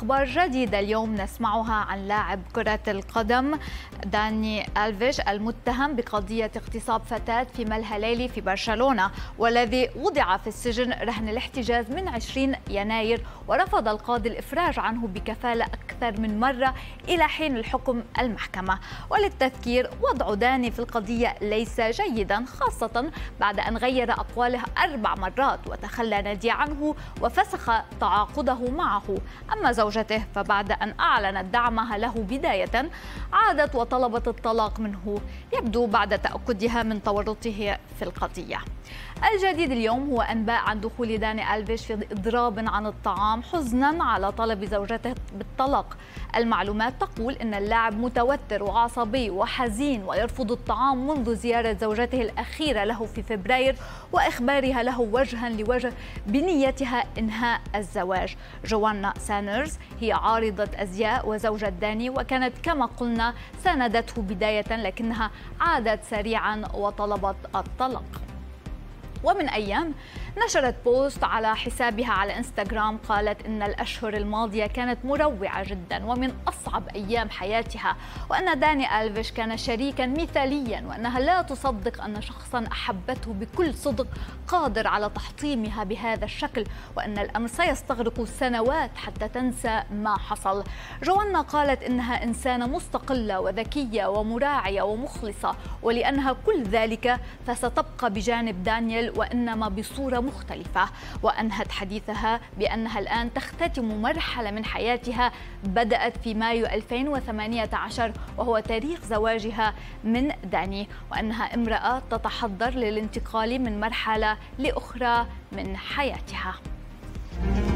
وأخبار جديدة اليوم نسمعها عن لاعب كرة القدم داني ألفيش المتهم بقضية اغتصاب فتاة في ملهى ليلي في برشلونة، والذي وضع في السجن رهن الاحتجاز من 20 يناير، ورفض القاضي الإفراج عنه بكفالة أكثر من مرة إلى حين الحكم المحكمة. وللتذكير، وضع داني في القضية ليس جيدا، خاصة بعد أن غير أقواله 4 مرات وتخلى نادي عنه وفسخ تعاقده معه. أما زوجته فبعد أن أعلنت دعمها له بداية عادت وطلبت الطلاق منه، يبدو بعد تأكدها من تورطه في القضية. الجديد اليوم هو أنباء عن دخول داني ألفيش في إضراب عن الطعام حزنا على طلب زوجته بالطلاق. المعلومات تقول أن اللاعب متوتر وعصبي وحزين ويرفض الطعام منذ زيارة زوجته الأخيرة له في فبراير وإخبارها له وجها لوجه بنيتها إنهاء الزواج. جوانا سانرز هي عارضة أزياء وزوجة داني، وكانت كما قلنا ساندته بداية لكنها عادت سريعا وطلبت الطلاق. ومن أيام نشرت بوست على حسابها على انستغرام قالت إن الأشهر الماضية كانت مروعة جدا ومن أصعب أيام حياتها، وأن داني ألفيش كان شريكا مثاليا، وأنها لا تصدق أن شخصا أحبته بكل صدق قادر على تحطيمها بهذا الشكل، وأن الأمر سيستغرق سنوات حتى تنسى ما حصل. جوانا قالت إنها إنسانة مستقلة وذكية ومراعية ومخلصة، ولأنها كل ذلك فستبقى بجانب دانيال وإنما بصورة مختلفة. وأنهت حديثها بأنها الآن تختتم مرحلة من حياتها بدأت في مايو 2018 وهو تاريخ زواجها من داني، وأنها امرأة تتحضر للانتقال من مرحلة لأخرى من حياتها.